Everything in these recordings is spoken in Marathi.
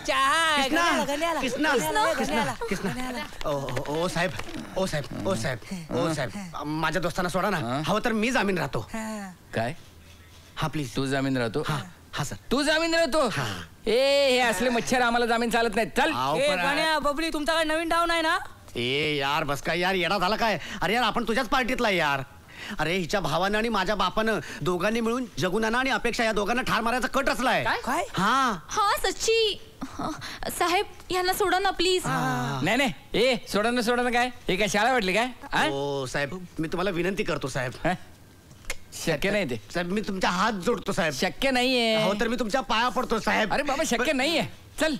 ओ साहेब ओ साहेब ओ साहेब ओ साहेब माझ्या दोस्तांना सोडा ना. हवं तर मी जामीन राहतो. काय? हा प्लीज. तू जामीन राहतो? हा सर. तू जामीन राहतो? हे असले मच्छर आम्हाला जामीन चालत नाही. चल. बबली तुमचा काय नवीन डाव नाही ना? ए यार बस काय यार, येडा झाला काय? अरे यार आपण तुझ्याच पार्टीतला यार. अरे हिच्या भावानं आणि माझ्या बापानं दोघांनी मिळून जगुनाना आणि अपेक्षा या दोघांना ठार मारायचा कट रचलाय. काय? हा सच्ची. साहेब यांना सोडा ना प्लीज. नाही नाही ए सोडा ना काय? हे काय शाळा वाटली काय? ओ साहेब मी तुम्हाला विनंती करतो साहेब. शक्य नाही ते साहेब. मी तुमच्या हात जोडतो साहेब. शक्य नाहीये. हो तर मी तुमच्या पाया पडतो साहेब. अरे बाबा शक्य नाहीये. चल.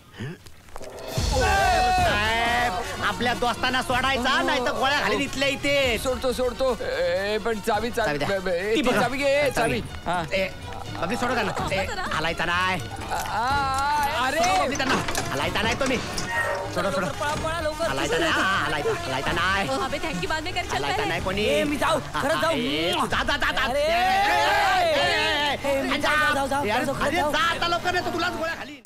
साहेब आपल्या दोस्तांना सोडायचा नाही तर गोळ्या घालीन इथल्या इथे. सोडतो पण चावी चावी घे चावी. अगदी सोडा त्यांना. हलायचा नाही. अरे हलायचा नाही तुम्ही. सोडा हलायचा नाही. हलायचा नाही. अबे थँक यू बाद में कर चल. हलायचा नाही कोणी. मी जाऊ खरंच जाऊ. जा आता लवकर नाही तर तुलाच गोळ्या खाली.